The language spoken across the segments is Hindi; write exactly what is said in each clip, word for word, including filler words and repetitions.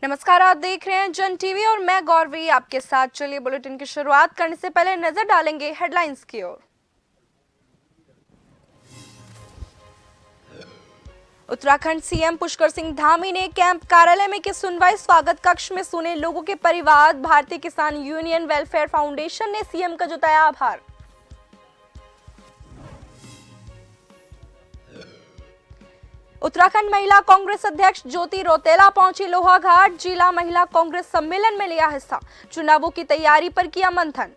नमस्कार, आप देख रहे हैं जन टीवी और मैं गौरवी आपके साथ। चलिए बुलेटिन की शुरुआत करने से पहले नजर डालेंगे हेडलाइंस की ओर। उत्तराखंड सीएम पुष्कर सिंह धामी ने कैंप कार्यालय में की सुनवाई। स्वागत कक्ष में सुने लोगों के परिवार। Bharatiya Kisan union welfare foundation ने सीएम का जताया आभार। उत्तराखंड महिला कांग्रेस अध्यक्ष ज्योति रौतेला पहुंची लोहाघाट। जिला महिला कांग्रेस सम्मेलन में लिया हिस्सा। चुनावों की तैयारी पर किया मंथन।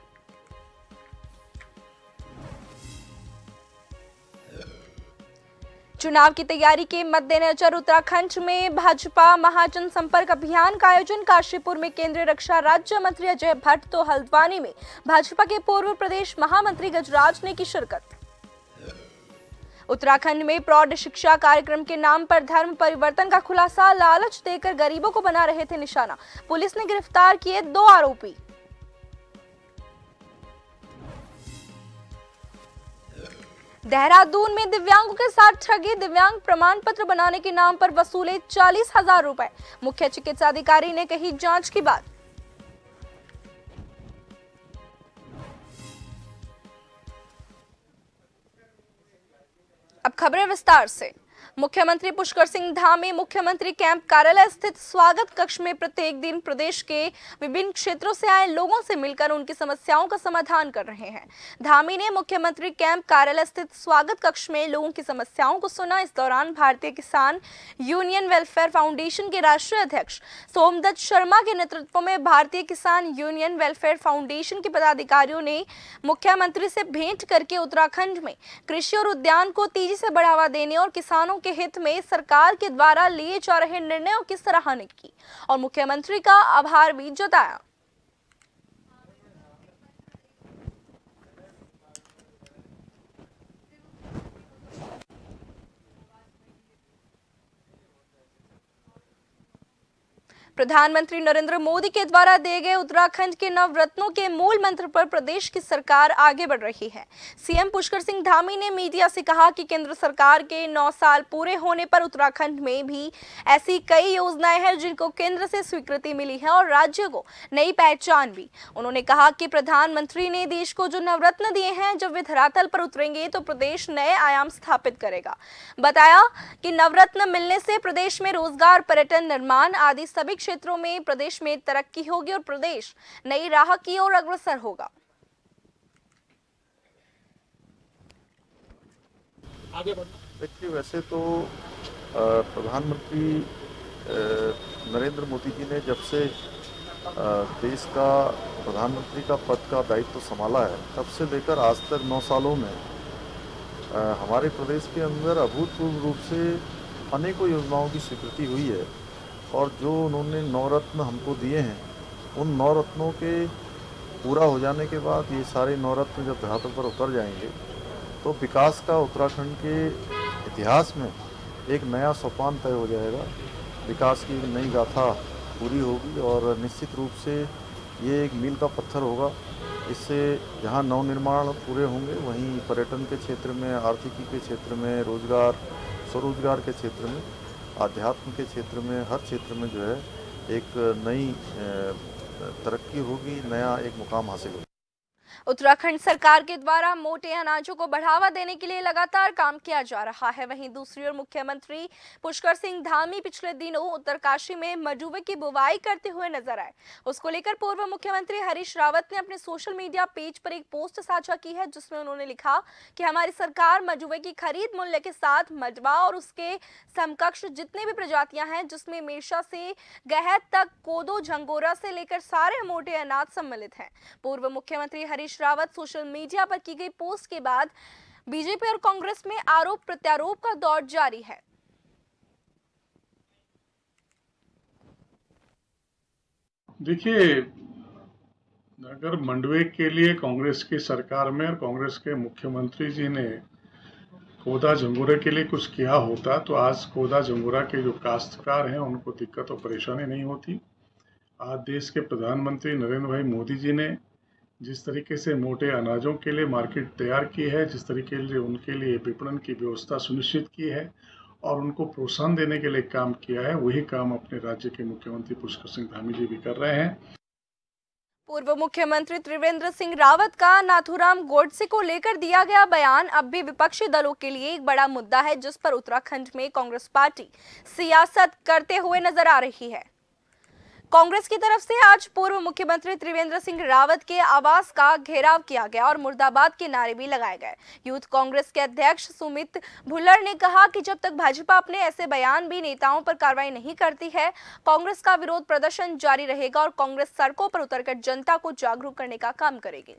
चुनाव की तैयारी के मद्देनजर उत्तराखंड में भाजपा महाजन संपर्क अभियान का आयोजन। काशीपुर में केंद्रीय रक्षा राज्य मंत्री अजय भट्ट तो हल्द्वानी में भाजपा के पूर्व प्रदेश महामंत्री गजराज ने की शिरकत। उत्तराखंड में प्रौढ़ शिक्षा कार्यक्रम के नाम पर धर्म परिवर्तन का खुलासा। लालच देकर गरीबों को बना रहे थे निशाना। पुलिस ने गिरफ्तार किए दो आरोपी। देहरादून में दिव्यांगों के साथ ठगी। दिव्यांग प्रमाण पत्र बनाने के नाम पर वसूले चालीस हजार रुपए। मुख्य चिकित्सा अधिकारी ने कही जांच की बात। अब खबरें विस्तार से। मुख्यमंत्री पुष्कर सिंह धामी मुख्यमंत्री कैंप कार्यालय स्थित स्वागत कक्ष में प्रत्येक दिन प्रदेश के विभिन्न क्षेत्रों से आए लोगों से मिलकर उनकी समस्याओं का समाधान कर रहे हैं। धामी ने मुख्यमंत्री कैंप कार्यालय स्थित स्वागत कक्ष में लोगों की समस्याओं को सुना। इस दौरान भारतीय किसान यूनियन वेलफेयर फाउंडेशन के राष्ट्रीय अध्यक्ष सोमदत्त शर्मा के नेतृत्व में भारतीय किसान यूनियन वेलफेयर फाउंडेशन के पदाधिकारियों ने मुख्यमंत्री से भेंट करके उत्तराखंड में कृषि और उद्यान को तेजी से बढ़ावा देने और किसानों के हित में सरकार के द्वारा लिए जा रहे निर्णयों की सराहना की और मुख्यमंत्री का आभार भी जताया। प्रधानमंत्री नरेंद्र मोदी के द्वारा दिए गए उत्तराखंड के नवरत्नों के मूल मंत्र पर प्रदेश की सरकार आगे बढ़ रही है। सीएम पुष्कर सिंह धामी ने मीडिया से कहा कि केंद्र सरकार के नौ साल पूरे होने पर उत्तराखंड में भी ऐसी कई योजनाएं हैं जिनको केंद्र से स्वीकृति मिली है और राज्य को नई पहचान भी। उन्होंने कहा कि प्रधानमंत्री ने देश को जो नवरत्न दिए हैं, जब वे धरातल पर उतरेंगे तो प्रदेश नए आयाम स्थापित करेगा। बताया कि नवरत्न मिलने से प्रदेश में रोजगार, पर्यटन, निर्माण आदि सभी क्षेत्रों में प्रदेश में तरक्की होगी और प्रदेश नई राह की ओर अग्रसर होगा। देखिए, वैसे तो प्रधानमंत्री नरेंद्र मोदी जी ने जब से देश का प्रधानमंत्री का पद का दायित्व संभाला है, तब से लेकर आज तक नौ सालों में हमारे प्रदेश के अंदर अभूतपूर्व रूप से अनेकों योजनाओं की स्वीकृति हुई है और जो उन्होंने नवरत्न हमको दिए हैं, उन नवरत्नों के पूरा हो जाने के बाद ये सारे नवरत्न जब धरातल पर उतर जाएंगे तो विकास का उत्तराखंड के इतिहास में एक नया सोपान तय हो जाएगा। विकास की नई गाथा पूरी होगी और निश्चित रूप से ये एक मील का पत्थर होगा। इससे जहाँ नवनिर्माण पूरे होंगे, वहीं पर्यटन के क्षेत्र में, आर्थिकी के क्षेत्र में, रोजगार, स्वरोजगार के क्षेत्र में, आध्यात्म के क्षेत्र में, हर क्षेत्र में जो है एक नई तरक्की होगी, नया एक मुकाम हासिल होगा। उत्तराखंड सरकार के द्वारा मोटे अनाजों को बढ़ावा देने के लिए लगातार काम किया जा रहा है। वहीं दूसरी ओर मुख्यमंत्री पुष्कर सिंह धामी पिछले दिनों उत्तरकाशी में मडुवे की बुवाई करते हुए नजर आए। उसको लेकर पूर्व मुख्यमंत्री हरीश रावत ने अपने सोशल मीडिया पेज पर एक पोस्ट साझा की है, जिसमें उन्होंने लिखा कि हमारी सरकार मडुवे की खरीद मूल्य के साथ मडवा और उसके समकक्ष जितने भी प्रजातियां हैं, जिसमें मेषा से गहत तक, कोदो, झंगोरा से लेकर सारे मोटे अनाज सम्मिलित हैं। पूर्व मुख्यमंत्री हरीश रावत सोशल मीडिया पर की गई पोस्ट के बाद बीजेपी और कांग्रेस में आरोप प्रत्यारोप का दौर जारी है। देखिए, अगर मंडवे के लिए कांग्रेस की सरकार में और कांग्रेस के मुख्यमंत्री जी ने कोदा झंगोरे के लिए कुछ किया होता तो आज कोदा झंगोरा के जो काश्तकार हैं उनको दिक्कत और परेशानी नहीं होती। आज देश के प्रधानमंत्री नरेंद्र भाई मोदी जी ने जिस तरीके से मोटे अनाजों के लिए मार्केट तैयार की है, जिस तरीके से उनके लिए विपणन की व्यवस्था सुनिश्चित की है और उनको प्रोत्साहन देने के लिए काम किया है, वही काम अपने राज्य के मुख्यमंत्री पुष्कर सिंह धामी जी भी कर रहे हैं। पूर्व मुख्यमंत्री त्रिवेंद्र सिंह रावत का नाथूराम गोडसे को लेकर दिया गया बयान अब भी विपक्षी दलों के लिए एक बड़ा मुद्दा है, जिस पर उत्तराखंड में कांग्रेस पार्टी सियासत करते हुए नजर आ रही है। कांग्रेस की तरफ से आज पूर्व मुख्यमंत्री त्रिवेंद्र सिंह रावत के आवास का घेराव किया गया और मुर्दाबाद के नारे भी लगाए गए। यूथ कांग्रेस के अध्यक्ष सुमित भुल्लर ने कहा कि जब तक भाजपा अपने ऐसे बयान भी नेताओं पर कार्रवाई नहीं करती है, कांग्रेस का विरोध प्रदर्शन जारी रहेगा और कांग्रेस सड़कों पर उतरकर जनता को जागरूक करने का काम करेगी।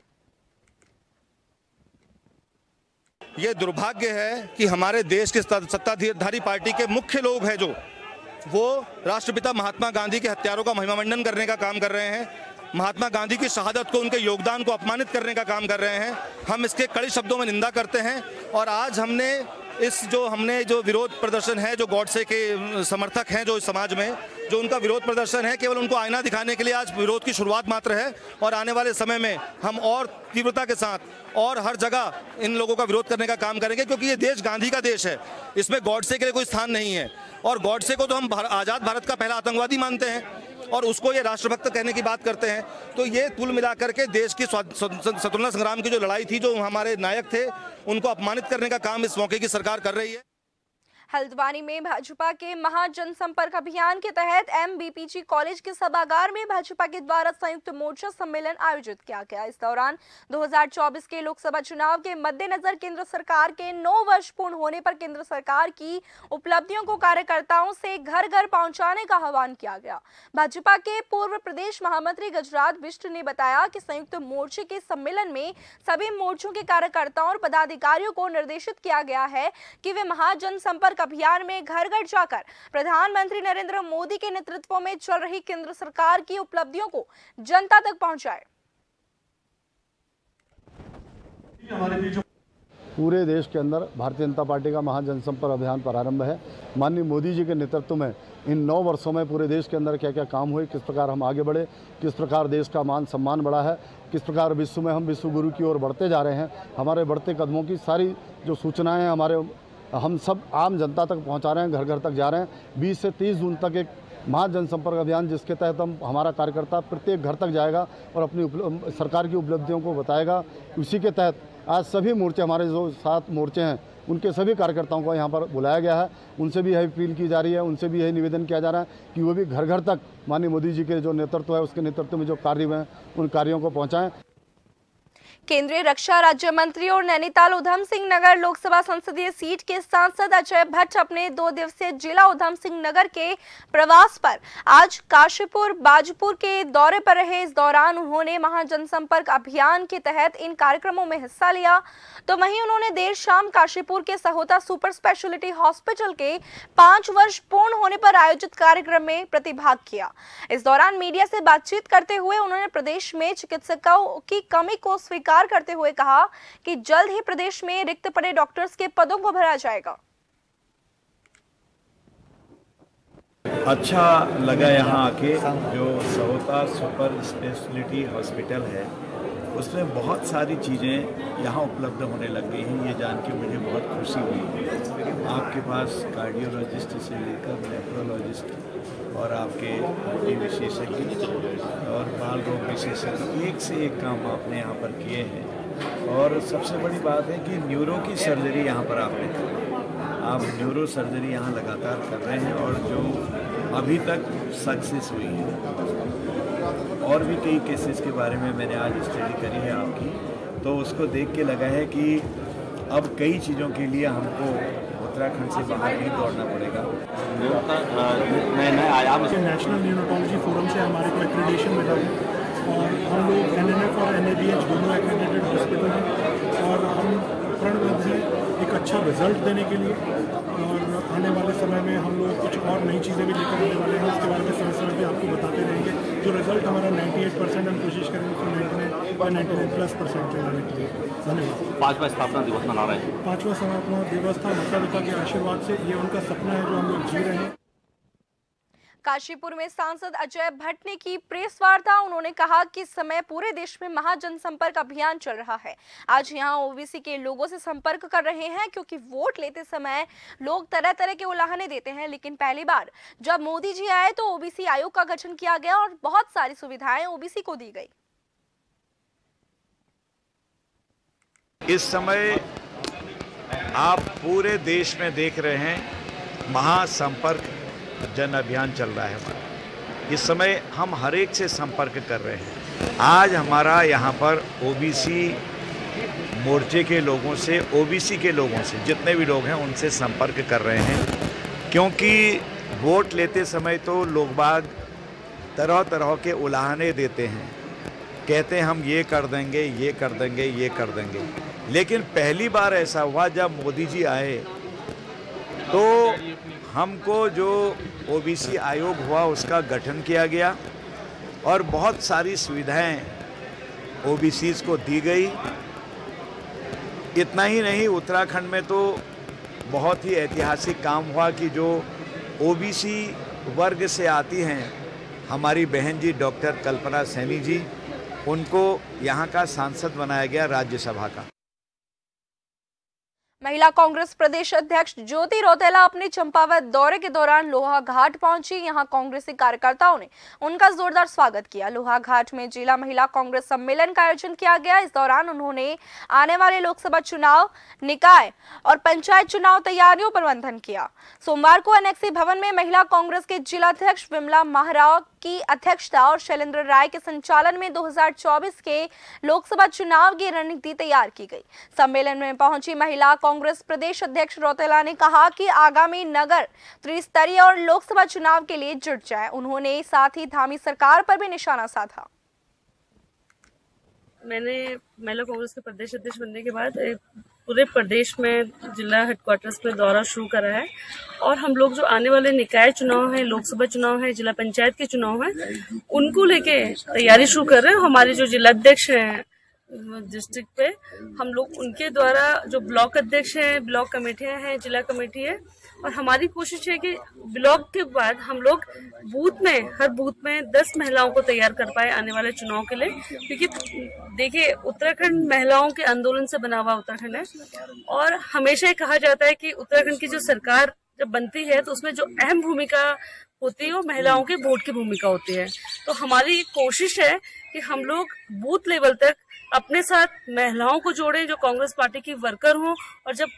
ये दुर्भाग्य है कि हमारे देश के सत्ताधारी पार्टी के मुख्य लोग हैं जो वो राष्ट्रपिता महात्मा गांधी के हत्यारों का महिमामंडन करने का काम कर रहे हैं, महात्मा गांधी की शहादत को, उनके योगदान को अपमानित करने का काम कर रहे हैं। हम इसके कड़े शब्दों में निंदा करते हैं और आज हमने इस जो हमने जो विरोध प्रदर्शन है, जो गॉडसे के समर्थक हैं जो इस समाज में, जो उनका विरोध प्रदर्शन है, केवल उनको आईना दिखाने के लिए आज विरोध की शुरुआत मात्र है और आने वाले समय में हम और तीव्रता के साथ और हर जगह इन लोगों का विरोध करने का काम करेंगे, क्योंकि ये देश गांधी का देश है, इसमें गॉडसे के लिए कोई स्थान नहीं है। और गॉडसे को तो हम आज़ाद भारत का पहला आतंकवादी मानते हैं और उसको ये राष्ट्रभक्त कहने की बात करते हैं। तो ये कुल मिलाकर के देश की स्वतंत्रता संग्राम की जो लड़ाई थी, जो हमारे नायक थे, उनको अपमानित करने का काम इस मौके की सरकार कर रही है। हल्द्वानी में भाजपा के महाजनसंपर्क अभियान के तहत एमबीपीजी कॉलेज के सभागार में भाजपा के द्वारा संयुक्त मोर्चा सम्मेलन आयोजित किया गया। इस दौरान दो हज़ार चौबीस के लोकसभा चुनाव के मद्देनजर केंद्र सरकार के नौ वर्ष पूर्ण होने पर केंद्र सरकार की उपलब्धियों को कार्यकर्ताओं से घर घर पहुंचाने का आह्वान किया गया। भाजपा के पूर्व प्रदेश महामंत्री गजराज बिष्ट ने बताया कि संयुक्त मोर्चे के सम्मेलन में सभी मोर्चों के कार्यकर्ताओं और पदाधिकारियों को निर्देशित किया गया है कि वे महाजनसंपर्क अभियान में घर घर जाकर प्रधानमंत्री नरेंद्र मोदी के नेतृत्व में चल रही केंद्र सरकार की उपलब्धियों को जनता तक पहुंचाए। पूरे देश के अंदर भारतीय जनता पार्टी का महाजनसंपर्क अभियान प्रारंभ है। माननीय मोदी जी के नेतृत्व में इन नौ वर्षों में पूरे देश के अंदर क्या क्या काम हुए, किस प्रकार हम आगे बढ़े, किस प्रकार देश का मान सम्मान बढ़ा है, किस प्रकार विश्व में हम विश्व गुरु की ओर बढ़ते जा रहे हैं, हमारे बढ़ते कदमों की सारी जो सूचनाएं हैं हमारे हम सब आम जनता तक पहुंचा रहे हैं, घर घर तक जा रहे हैं। बीस से तीस जून तक एक महाजनसंपर्क अभियान जिसके तहत हम हमारा कार्यकर्ता प्रत्येक घर तक जाएगा और अपनी सरकार की उपलब्धियों को बताएगा। उसी के तहत आज सभी मोर्चे, हमारे जो सात मोर्चे हैं, उनके सभी कार्यकर्ताओं को यहाँ पर बुलाया गया है। उनसे भी यही अपील की जा रही है, उनसे भी यही निवेदन किया जा रहा है कि वो भी घर घर तक माननीय मोदी जी के जो नेतृत्व है, उसके नेतृत्व में जो कार्य हैं, उन कार्यों को पहुँचाएँ। केंद्रीय रक्षा राज्य मंत्री और नैनीताल उधम सिंह नगर लोकसभा संसदीय सीट के सांसद अजय भट्ट अपने दो दिवसीय जिला उधम सिंह नगर के प्रवास पर आज काशीपुर बाजपुर के दौरे पर रहे। इस दौरान उन्होंने महाजनसंपर्क अभियान के तहत इन कार्यक्रमों में हिस्सा लिया, तो वहीं उन्होंने देर शाम काशीपुर के सहोता सुपर स्पेशलिटी हॉस्पिटल के पांच वर्ष पूर्ण होने पर आयोजित कार्यक्रम में प्रतिभाग किया। इस दौरान मीडिया से बातचीत करते हुए उन्होंने प्रदेश में चिकित्सकों की कमी को स्वीकार करते हुए कहा कि जल्द ही प्रदेश में रिक्त पड़े डॉक्टर्स के पदों को भरा जाएगा। अच्छा लगा यहाँ आके, जो सहोता सुपर स्पेशलिटी हॉस्पिटल है उसमें बहुत सारी चीज़ें यहाँ उपलब्ध होने लग गई हैं। ये जान के मुझे बहुत खुशी हुई। आपके पास कार्डियोलॉजिस्ट से लेकर नेफ्रोलॉजिस्ट और आपके हड्डी विशेषज्ञ और बाल रोग विशेषज्ञ, एक से एक काम आपने यहाँ पर किए हैं। और सबसे बड़ी बात है कि न्यूरो की सर्जरी यहाँ पर आपने की। आप न्यूरो सर्जरी यहाँ लगातार कर रहे हैं और जो अभी तक सक्सेस हुई है। और भी कई केसेस के बारे में मैंने आज स्टडी करी है आपकी, तो उसको देख के लगा है कि अब कई चीज़ों के लिए हमको उत्तराखंड से बाहर नहीं दौड़ना पड़ेगा। नए नए आयाम से नेशनल न्यूरोलॉजी फोरम से हमारे को एक्रेडिटेशन मिला है और हम लोग एन एन एफ और एन ए बी एच दोनों एक्रेडिटेड हॉस्पिटल हैं और हम प्रणबद्ध हैं एक अच्छा रिजल्ट देने के लिए। और आने वाले समय में हम लोग कुछ और नई चीज़ें भी लेकर आने वाले हैं, उसके बारे में समय समय पर आपको बताते रहेंगे। जो रिजल्ट हमारा अट्ठानवे परसेंट हम कोशिश करेंगे उसको निन्यानवे या निन्यानवे प्लस परसेंट पे लाने के लिए। धन्यवाद। पाँचवा स्थापना दिवस मना रहे हैं। पाँचवा स्थापना दिवस था, माता पिता के आशीर्वाद से ये उनका सपना है जो हम लोग जी रहे हैं। काशीपुर में सांसद अजय भट्ट ने की प्रेस वार्ता। उन्होंने कहा कि इस समय पूरे देश में महाजनसंपर्क अभियान चल रहा है। आज यहां ओबीसी के लोगों से संपर्क कर रहे हैं, क्योंकि वोट लेते समय लोग तरह तरह के उलाहने देते हैं, लेकिन पहली बार जब मोदी जी आए तो ओबीसी आयोग का गठन किया गया और बहुत सारी सुविधाएं ओबीसी को दी गई। इस समय आप पूरे देश में देख रहे हैं महासंपर्क जन अभियान चल रहा है हमारा। इस समय हम हर एक से संपर्क कर रहे हैं। आज हमारा यहाँ पर ओबीसी मोर्चे के लोगों से, ओबीसी के लोगों से, जितने भी लोग हैं उनसे संपर्क कर रहे हैं, क्योंकि वोट लेते समय तो लोग बाग तरह तरह के उलाहने देते हैं, कहते हैं हम ये कर देंगे, ये कर देंगे, ये कर देंगे। लेकिन पहली बार ऐसा हुआ जब मोदी जी आए तो हमको जो ओबीसी आयोग हुआ उसका गठन किया गया और बहुत सारी सुविधाएं ओबीसीज को दी गई। इतना ही नहीं, उत्तराखंड में तो बहुत ही ऐतिहासिक काम हुआ कि जो ओबीसी वर्ग से आती हैं हमारी बहन जी डॉक्टर कल्पना सैनी जी, उनको यहाँ का सांसद बनाया गया राज्यसभा का। महिला कांग्रेस प्रदेश अध्यक्ष ज्योति रौतेला अपने चंपावत दौरे के दौरान लोहा घाट पहुंची। यहां कांग्रेसी कार्यकर्ताओं ने उनका जोरदार स्वागत किया। लोहा घाट में जिला महिला कांग्रेस सम्मेलन का आयोजन किया गया। इस दौरान उन्होंने आने वाले लोकसभा चुनाव, निकाय और पंचायत चुनाव तैयारियों पर मंथन किया। सोमवार को एनेक्सी भवन में महिला कांग्रेस के जिलाध्यक्ष विमला महाराव की अध्यक्षता और शैलेंद्र राय के संचालन में दो हज़ार चौबीस के लोकसभा चुनाव की रणनीति तैयार की गई। सम्मेलन में पहुंची महिला कांग्रेस प्रदेश अध्यक्ष रौतेला ने कहा कि आगामी नगर त्रिस्तरीय और लोकसभा चुनाव के लिए जुट जाए। उन्होंने साथ ही धामी सरकार पर भी निशाना साधा। मैंने महिला कांग्रेस के प्रदेश अध्यक्ष बनने के बाद पूरे प्रदेश में जिला हेडक्वार्टर्स पे दौरा शुरू करा है और हम लोग जो आने वाले निकाय चुनाव हैं, लोकसभा चुनाव है, जिला पंचायत के चुनाव हैं, उनको लेके तैयारी शुरू कर रहे हैं। हमारे जो जिलाध्यक्ष हैं डिस्ट्रिक्ट पे, हम लोग उनके द्वारा जो ब्लॉक अध्यक्ष हैं, ब्लॉक कमेटियां हैं, जिला कमेटी है, और हमारी कोशिश है कि ब्लॉक के बाद हम लोग बूथ में, हर बूथ में दस महिलाओं को तैयार कर पाए आने वाले चुनाव के लिए। क्योंकि देखिए, उत्तराखंड महिलाओं के आंदोलन से बना हुआ उत्तराखंड है और हमेशा ही कहा जाता है कि उत्तराखंड की जो सरकार जब बनती है तो उसमें जो अहम भूमिका होती है वो महिलाओं के वोट की भूमिका होती है। तो हमारी कोशिश है कि हम लोग बूथ लेवल तक अपने साथ महिलाओं को जोड़ें जो कांग्रेस पार्टी की वर्कर हों। और जब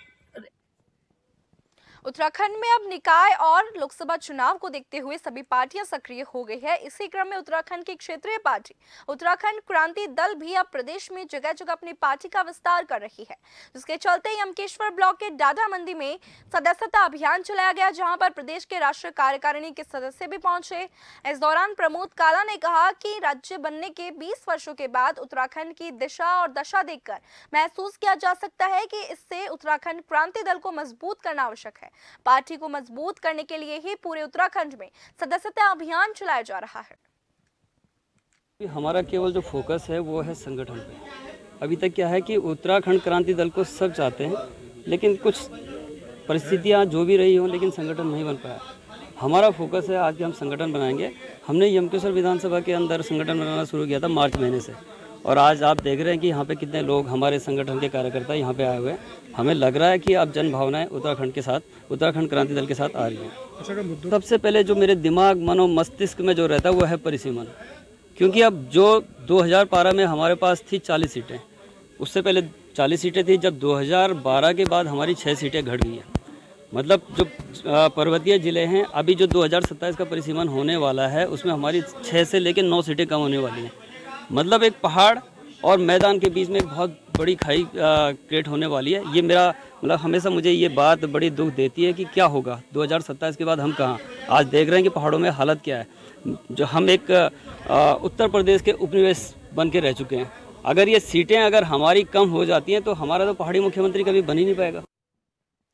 उत्तराखंड में अब निकाय और लोकसभा चुनाव को देखते हुए सभी पार्टियां सक्रिय हो गई है। इसी क्रम में उत्तराखंड की क्षेत्रीय पार्टी उत्तराखंड क्रांति दल भी अब प्रदेश में जगह जगह अपनी पार्टी का विस्तार कर रही है, जिसके चलते यमकेश्वर ब्लॉक के डाडा मंडी में सदस्यता अभियान चलाया गया, जहां पर प्रदेश के राष्ट्रीय कार्यकारिणी के सदस्य भी पहुंचे। इस दौरान प्रमोद काला ने कहा कि राज्य बनने के बीस वर्षों के बाद उत्तराखंड की दिशा और दशा देखकर महसूस किया जा सकता है कि इससे उत्तराखंड क्रांति दल को मजबूत करना आवश्यक है। पार्टी को मजबूत करने के लिए ही पूरे उत्तराखंड में सदस्यता अभियान चलाया जा रहा है। हमारा केवल जो फोकस है वो है संगठन पे। अभी तक क्या है कि उत्तराखंड क्रांति दल को सब चाहते हैं, लेकिन कुछ परिस्थितियां जो भी रही हों, लेकिन संगठन नहीं बन पाया। हमारा फोकस है आज के हम संगठन बनाएंगे। हमने यमकेश्वर विधानसभा के अंदर संगठन बनाना शुरू किया था मार्च महीने से, और आज आप देख रहे हैं कि यहाँ पे कितने लोग, हमारे संगठन के कार्यकर्ता यहाँ पे आए हुए हैं। हमें लग रहा है कि अब जन भावनाएं उत्तराखंड के साथ, उत्तराखंड क्रांति दल के साथ आ रही हैं। सबसे पहले जो मेरे दिमाग, मनो मस्तिष्क में जो रहता है वो है परिसीमन, क्योंकि अब जो दो हज़ार बारह में हमारे पास थी चालीस सीटें, उससे पहले चालीस सीटें थी। जब दो हज़ार बारह के बाद हमारी छः सीटें घट गई हैं। मतलब जो पर्वतीय जिले हैं, अभी जो दो हज़ार सत्ताईस का परिसीमन होने वाला है उसमें हमारी छः से लेकर नौ सीटें कम होने वाली हैं। मतलब एक पहाड़ और मैदान के बीच में एक बहुत बड़ी खाई क्रिएट होने वाली है। ये मेरा मतलब हमेशा मुझे ये बात बड़ी दुख देती है कि क्या होगा दो हज़ार सत्ताईस के बाद हम कहाँ। आज देख रहे हैं कि पहाड़ों में हालत क्या है। जो हम एक आ, उत्तर प्रदेश के उपनिवेश बन के रह चुके हैं। अगर ये सीटें अगर हमारी कम हो जाती हैं तो हमारा तो पहाड़ी मुख्यमंत्री कभी बन ही नहीं पाएगा।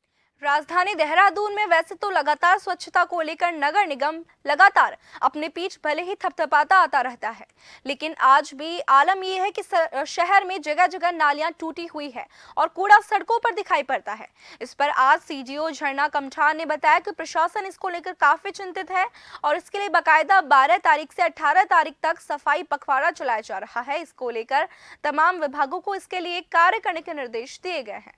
राजधानी देहरादून में वैसे तो लगातार स्वच्छता को लेकर नगर निगम लगातार अपनी पीठ भले ही थपथपाता आता रहता है, लेकिन आज भी आलम यह है कि शहर में जगह जगह नालियां टूटी हुई है और कूड़ा सड़कों पर दिखाई पड़ता है। इस पर आज सीजीओ झरना कमठार ने बताया कि प्रशासन इसको लेकर काफी चिंतित है और इसके लिए बाकायदा बारह तारीख से अठारह तारीख तक सफाई पखवाड़ा चलाया जा रहा है। इसको लेकर तमाम विभागों को इसके लिए कार्य करने के निर्देश दिए गए हैं।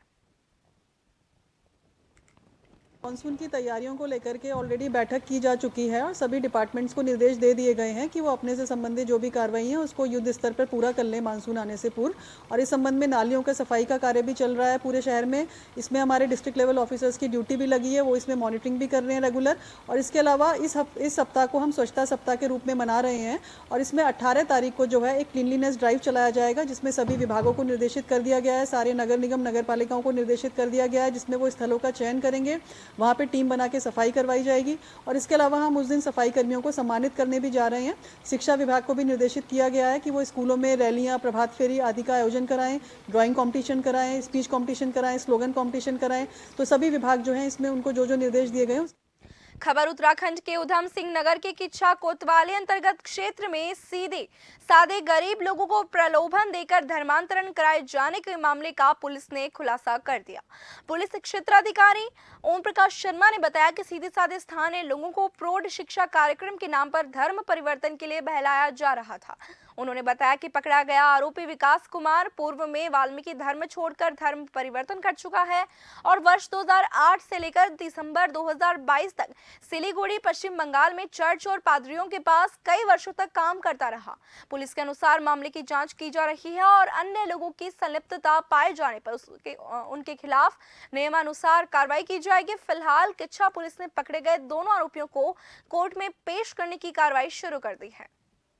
मानसून की तैयारियों को लेकर के ऑलरेडी बैठक की जा चुकी है और सभी डिपार्टमेंट्स को निर्देश दे दिए गए हैं कि वो अपने से संबंधित जो भी कार्रवाई है उसको युद्ध स्तर पर पूरा कर लें मानसून आने से पूर्व। और इस संबंध में नालियों का सफाई का कार्य भी चल रहा है पूरे शहर में। इसमें हमारे डिस्ट्रिक्ट लेवल ऑफिसर्स की ड्यूटी भी लगी है, वो इसमें मॉनिटरिंग भी कर रहे हैं रेगुलर। और इसके अलावा इस इस सप्ताह को हम स्वच्छता सप्ताह के रूप में मना रहे हैं और इसमें अट्ठारह तारीख को जो है एक क्लीनलीनेस ड्राइव चलाया जाएगा, जिसमें सभी विभागों को निर्देशित कर दिया गया है, सारे नगर निगम नगर पालिकाओं को निर्देशित कर दिया गया है, जिसमें वो स्थलों का चयन करेंगे, वहाँ पर टीम बना सफाई करवाई जाएगी। और इसके अलावा हम उस दिन सफाई कर्मियों को सम्मानित करने भी जा रहे हैं। शिक्षा विभाग को भी निर्देशित किया गया है कि वो स्कूलों में रैलियां, प्रभात फेरी आदि का आयोजन कराएं, ड्राइंग कंपटीशन कराएं, स्पीच कंपटीशन कराएं, स्लोगन कंपटीशन कराएं। तो सभी विभाग जो हैं इसमें उनको जो जो निर्देश दिए गए हैं। खबर उत्तराखंड के उधम सिंह नगर के किच्छा कोतवाली अंतर्गत क्षेत्र में सीधे सादे गरीब लोगों को प्रलोभन देकर धर्मांतरण कराए जाने के मामले का पुलिस ने खुलासा कर दिया। पुलिस क्षेत्राधिकारी ओम प्रकाश शर्मा ने बताया कि सीधे सादे स्थानीय लोगों को प्रौढ़ शिक्षा कार्यक्रम के नाम पर धर्म परिवर्तन के लिए बहलाया जा रहा था। उन्होंने बताया कि पकड़ा गया आरोपी विकास कुमार पूर्व में वाल्मीकि धर्म छोड़कर धर्म परिवर्तन कर चुका है और वर्ष दो हज़ार आठ से लेकर दिसंबर दो हज़ार बाईस तक सिलीगुड़ी पश्चिम बंगाल में चर्च और पादरियों के पास कई वर्षों तक काम करता रहा। पुलिस के अनुसार मामले की जांच की जा रही है और अन्य लोगों की संलिप्तता पाए जाने पर उसके उनके खिलाफ नियमानुसार कार्रवाई की जाएगी। फिलहाल किच्छा पुलिस ने पकड़े गए दोनों आरोपियों को कोर्ट में पेश करने की कार्रवाई शुरू कर दी है।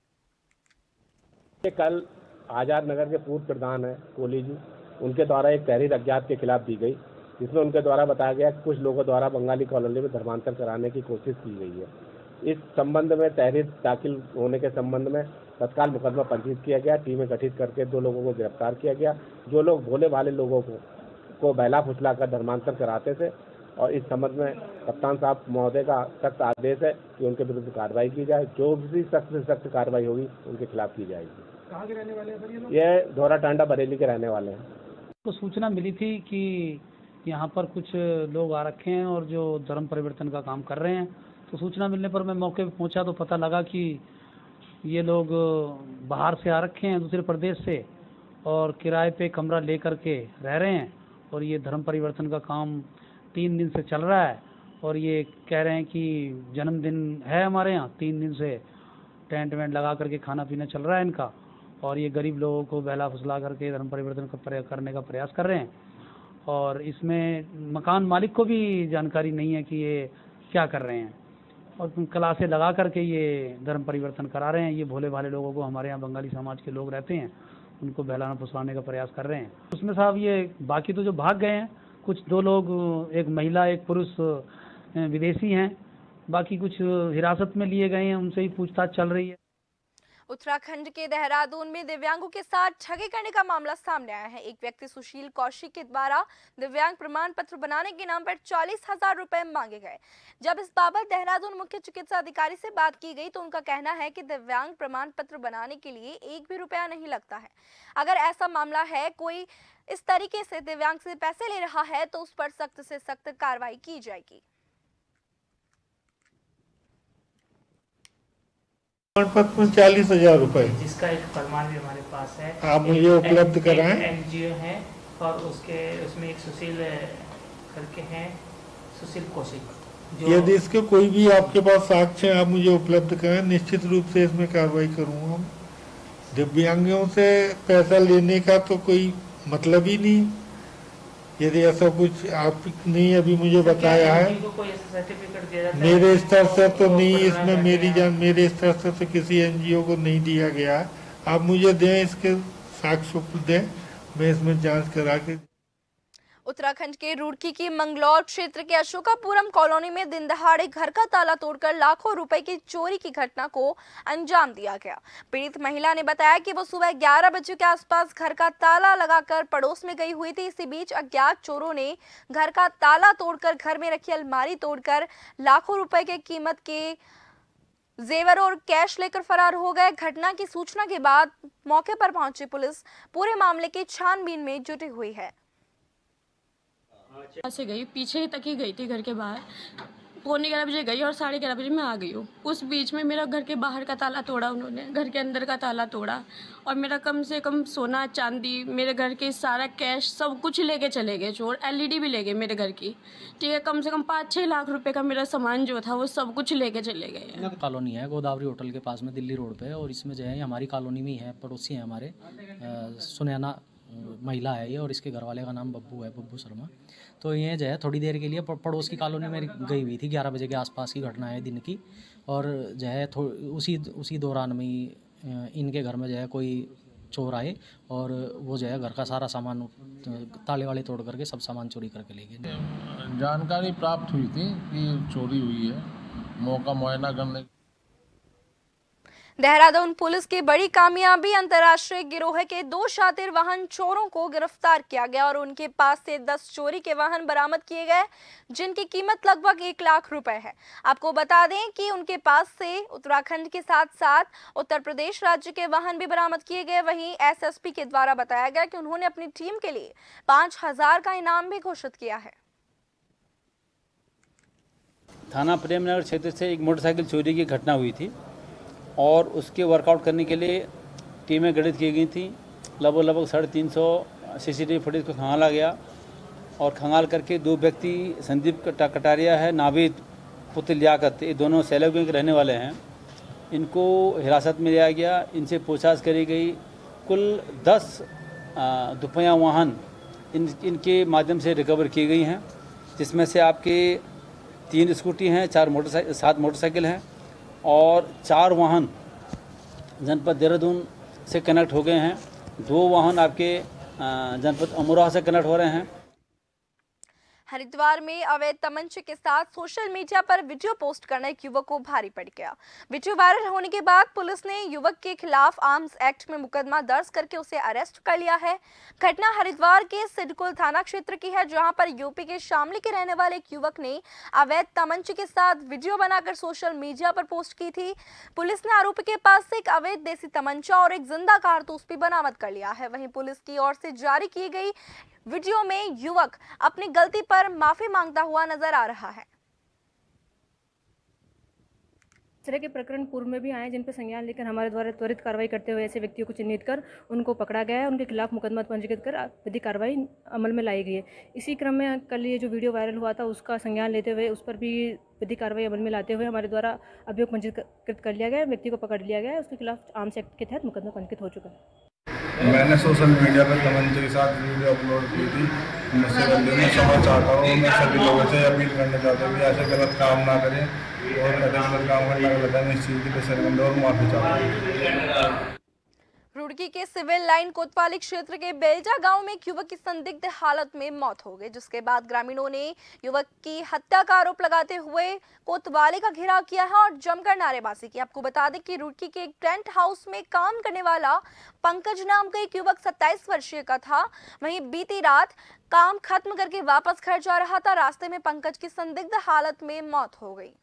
कल आजाद नगर के पूर्व प्रधान है कोहली जी, उनके द्वारा एक तहरीर अज्ञात के खिलाफ दी गई, जिसमें उनके द्वारा बताया गया कि कुछ लोगों द्वारा बंगाली कॉलोनी में धर्मांतर कराने की कोशिश की गई है। इस संबंध में तहरीर दाखिल होने के संबंध में तत्काल मुकदमा पंजीकृत किया गया, टीमें गठित करके दो लोगों को गिरफ्तार किया गया, जो लोग भोले भाले लोगों को को बहला फुसला कर धर्मांतर कराते थे। और इस संबंध में कप्तान साहब महोदय का सख्त आदेश है कि उनके विरुद्ध कार्रवाई की जाए, जो भी सख्त से सख्त कार्रवाई होगी उनके खिलाफ की जाएगी। कहाँ के रहने वाले हैं सर ये लोग? ये धोरा टांडा बरेली के रहने वाले हैं। तो सूचना मिली थी कि यहाँ पर कुछ लोग आ रखे हैं और जो धर्म परिवर्तन का काम कर रहे हैं, तो सूचना मिलने पर मैं मौके पर पहुँचा तो पता लगा कि ये लोग बाहर से आ रखे हैं दूसरे प्रदेश से और किराए पे कमरा ले करके रह रहे हैं और ये धर्म परिवर्तन का काम तीन दिन से चल रहा है। और ये कह रहे हैं कि जन्मदिन है हमारे यहाँ, तीन दिन से टेंट वेंट लगा करके खाना पीना चल रहा है इनका और ये गरीब लोगों को बहला फुसला करके धर्म परिवर्तन का करने का प्रयास कर रहे हैं। और इसमें मकान मालिक को भी जानकारी नहीं है कि ये क्या कर रहे हैं और क्लासें लगा करके ये धर्म परिवर्तन करा रहे हैं। ये भोले भाले लोगों को, हमारे यहाँ बंगाली समाज के लोग रहते हैं, उनको बहलाना फुसलाने का प्रयास कर रहे हैं। उसमें साहब ये बाकी तो जो भाग गए हैं, कुछ दो लोग, एक महिला एक पुरुष विदेशी हैं, बाकी कुछ हिरासत में लिए गए हैं, उनसे ही पूछताछ चल रही है। उत्तराखंड के देहरादून में दिव्यांगों के साथ ठगी करने का मामला सामने आया है। एक व्यक्ति सुशील कौशिक के द्वारा दिव्यांग प्रमाण पत्र बनाने के नाम पर चालीस हजार रुपए मांगे गए। जब इस बाबत देहरादून मुख्य चिकित्सा अधिकारी से बात की गई तो उनका कहना है कि दिव्यांग प्रमाण पत्र बनाने के लिए एक भी रुपया नहीं लगता है। अगर ऐसा मामला है, कोई इस तरीके से दिव्यांग से पैसे ले रहा है तो उस पर सख्त से सख्त कार्रवाई की जाएगी। प्रमाण पत्र में चालीस हजार रूपए जिसका एक प्रमाण भी हमारे पास है, आप मुझे उपलब्ध कराएं। एनजीओ है और उसके उसमें एक सुशील करके हैं, सुशील कौशिक। यदि इसके कोई भी आपके पास साक्ष्य आप मुझे उपलब्ध कराएं, निश्चित रूप से इसमें कार्रवाई करूंगा। दिव्यांगों से पैसा लेने का तो कोई मतलब ही नहीं। यदि ऐसा कुछ आपने अभी मुझे बताया है, मेरे स्तर से तो नहीं, इसमें मेरी जान मेरे स्तर से तो किसी एनजीओ को नहीं दिया गया। आप मुझे दें, इसके साक्ष्य दें, मैं इसमें जांच करा के। उत्तराखंड के रुड़की की मंगलौर क्षेत्र के अशोकापुरम कॉलोनी में दिन दहाड़े घर का ताला तोड़कर लाखों रुपए की चोरी की घटना को अंजाम दिया गया। पीड़ित महिला ने बताया कि वो सुबह ग्यारह बजे के आसपास घर का ताला लगाकर पड़ोस में गई हुई थी। इसी बीच अज्ञात चोरों ने घर का ताला तोड़कर घर में रखी अलमारी तोड़कर लाखों रुपए के कीमत के जेवर और कैश लेकर फरार हो गए। घटना की सूचना के बाद मौके पर पहुंची पुलिस पूरे मामले की छानबीन में जुटी हुई है। से गई पीछे तक ही गई थी, घर के बाहर पौने ग्यारह बजे गई और साढ़े ग्यारह बजे मैं आ गई हूँ। उस बीच में मेरा घर के बाहर का ताला तोड़ा उन्होंने, घर के अंदर का ताला तोड़ा और मेरा कम से कम सोना चांदी, मेरे घर के सारा कैश सब कुछ लेके चले गए चोर। एलईडी भी ले गए मेरे घर की, ठीक है। कम से कम पाँच छः लाख रुपए का मेरा सामान जो था वो सब कुछ लेके चले गए। कॉलोनी है गोदावरी होटल के पास में दिल्ली रोड पे, और इसमें जो है हमारी कॉलोनी में ही है, पड़ोसी हैं हमारे। सुनैना महिला है ये और इसके घर वाले का नाम बब्बू है, बब्बू शर्मा। तो ये जो है थोड़ी देर के लिए पड़ोस की कॉलोनी में गई हुई थी, ग्यारह बजे के आसपास की घटना है दिन की। और जो है उसी उसी दौरान में ही इनके घर में जो है कोई चोर आए और वो जो है घर का सारा सामान ताले वाले तोड़ करके सब सामान चोरी करके ले गए। जानकारी प्राप्त हुई थी कि चोरी हुई है, मौका मुआयना करने। देहरादून पुलिस की बड़ी कामयाबी, अंतर्राष्ट्रीय गिरोह के दो शातिर वाहन चोरों को गिरफ्तार किया गया और उनके पास से दस चोरी के वाहन बरामद किए गए, जिनकी कीमत लगभग एक लाख रुपए है। आपको बता दें कि उनके पास से उत्तराखंड के साथ साथ उत्तर प्रदेश राज्य के वाहन भी बरामद किए गए। वहीं एसएसपी के द्वारा बताया गया कि उन्होंने अपनी टीम के लिए पांच हजार का इनाम भी घोषित किया है। थाना प्रेमनगर क्षेत्र से एक मोटरसाइकिल चोरी की घटना हुई थी और उसके वर्कआउट करने के लिए टीमें गठित की गई थी। लगभग लगभग साढ़े तीन सौ सीसीटीवी फुटेज को खंगाला गया और खंगाल करके दो व्यक्ति संदीप कटारिया है, नाविद पुत्र लियाकत, ये दोनों सैलागुए के रहने वाले हैं। इनको हिरासत में लिया गया, इनसे पूछताछ करी गई। कुल दस दुपहिया वाहन इन इनके माध्यम से रिकवर की गई हैं, जिसमें से आपके तीन स्कूटी हैं, चार मोटरसाइकिल सात मोटरसाइकिल हैं और चार वाहन जनपद देहरादून से कनेक्ट हो गए हैं। दो वाहन आपके जनपद अमरोहा से कनेक्ट हो रहे हैं। हरिद्वार में अवैध तमंचे के साथ सोशल मीडिया पर वीडियो पोस्ट करने एक युवक को भारी पड़ गया। वीडियो वायरल होने के बाद पुलिस ने युवक के खिलाफ आर्म्स एक्ट में मुकदमा दर्ज करके उसे अरेस्ट कर लिया है। घटना हरिद्वार के सिडकुल थाना क्षेत्र की है, जहां पर यूपी के शामली के रहने वाले एक युवक ने अवैध तमंचे के साथ वीडियो बनाकर सोशल मीडिया पर पोस्ट की थी। पुलिस ने आरोपी के पास से एक अवैध देसी तमंचा और एक जिंदा कारतूस भी बरामद कर लिया है। वहीं पुलिस की ओर से जारी की गई वीडियो में युवक अपनी गलती पर माफी मांगता हुआ नजर आ रहा है। इस तरह के प्रकरण पूर्व में भी आए, जिन पर संज्ञान लेकर हमारे द्वारा त्वरित कार्रवाई करते हुए ऐसे व्यक्तियों को चिन्हित कर उनको पकड़ा गया है। उनके खिलाफ मुकदमा पंजीकृत कर विधिक कार्रवाई अमल में लाई गई है। इसी क्रम में कल ये जो वीडियो वायरल हुआ था उसका संज्ञान लेते हुए उस पर भी विधिक कार्रवाई अमल में लाते हुए हमारे द्वारा अभियोग पंजीकृत कर लिया गया है। व्यक्ति को पकड़ लिया गया है, उसके खिलाफ आर्म्स एक्ट के तहत मुकदमा पंजीकृत हो चुका है। मैंने सोशल मीडिया पर तमंचे के साथ वीडियो अपलोड की थी। मुझसे गलती में क्षमा चाहता हूँ। मैं सभी लोगों से अपील करना चाहता हूँ कि ऐसे गलत काम ना करें और ऐसे गलत काम करना गलत है। मैं इस चीज़ की शर्मिंदा और माफी चाहता हूँ। रुड़की के सिविल लाइन कोतवाली क्षेत्र के बेलजा गांव में एक युवक की संदिग्ध हालत में मौत हो गई, जिसके बाद ग्रामीणों ने युवक की हत्या का आरोप लगाते हुए कोतवाली का घेराव किया है और जमकर नारेबाजी की। आपको बता दें कि रुड़की के एक टेंट हाउस में काम करने वाला पंकज नाम का एक युवक सत्ताईस वर्षीय का था। वहीं बीती रात काम खत्म करके वापस घर जा रहा था। रास्ते में पंकज की संदिग्ध हालत में मौत हो गई।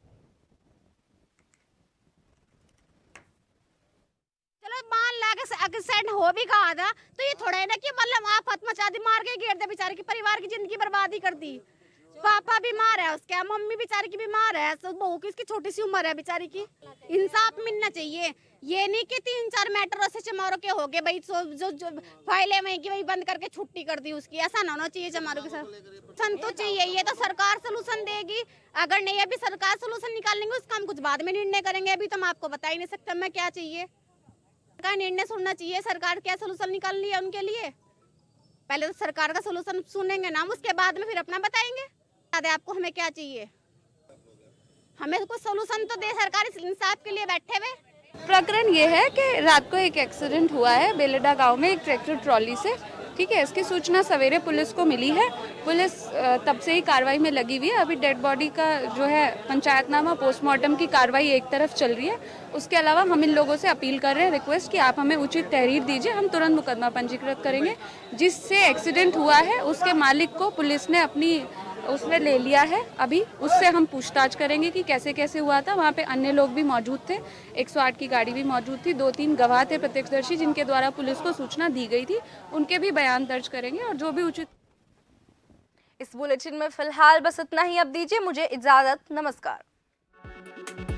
चलो मान ला के एक्सीडेंट हो भी कहा था तो ये थोड़ा है ना कि मतलब आफत मचा दी, मार के घेर दे, बेचारे की परिवार की जिंदगी बर्बादी कर दी। पापा बीमार है उसके, मम्मी बेचारी की बीमार है, बहू की इसकी छोटी सी उम्र है बेचारी की। इंसाफ मिलना चाहिए। ये नहीं कि तीन चार मेट्रो से चमारों के हो गए भाई, जो जो फाइलें वहीं की वही बंद करके छुट्टी कर दी उसकी। ऐसा ना होना चाहिए चमारों के साथ। सोल्यूशन तो चाहिए, ये तो सरकार सोल्यूशन देगी। अगर नहीं अभी सरकार सोल्यूशन निकालेंगे उसका हम कुछ बाद में निर्णय करेंगे। अभी तो हम आपको बता ही नहीं सकते हमें क्या चाहिए। का निर्णय सुनना चाहिए, सरकार क्या सोल्यूशन निकाल लिया उनके लिए। पहले तो सरकार का सोल्यूशन सुनेंगे ना, उसके बाद में फिर अपना बताएंगे आपको हमें क्या चाहिए। हमें कुछ सोल्यूशन तो दे सरकार, इस इंसाफ के लिए बैठे हुए। प्रकरण ये है कि रात को एक एक्सीडेंट हुआ है बेलेडा गांव में एक ट्रैक्टर ट्रॉली से, ठीक है। इसकी सूचना सवेरे पुलिस को मिली है, पुलिस तब से ही कार्रवाई में लगी हुई है। अभी डेड बॉडी का जो है पंचायतनामा पोस्टमार्टम की कार्रवाई एक तरफ चल रही है। उसके अलावा हम इन लोगों से अपील कर रहे हैं, रिक्वेस्ट कि आप हमें उचित तहरीर दीजिए, हम तुरंत मुकदमा पंजीकृत करेंगे। जिससे एक्सीडेंट हुआ है उसके मालिक को पुलिस ने अपनी उसने ले लिया है, अभी उससे हम पूछताछ करेंगे कि कैसे कैसे हुआ था। वहाँ पे अन्य लोग भी मौजूद थे, एक सौ आठ की गाड़ी भी मौजूद थी, दो तीन गवाह थे प्रत्यक्षदर्शी जिनके द्वारा पुलिस को सूचना दी गई थी, उनके भी बयान दर्ज करेंगे और जो भी उचित। इस बुलेटिन में फिलहाल बस इतना ही। अब दीजिए मुझे इजाजत, नमस्कार।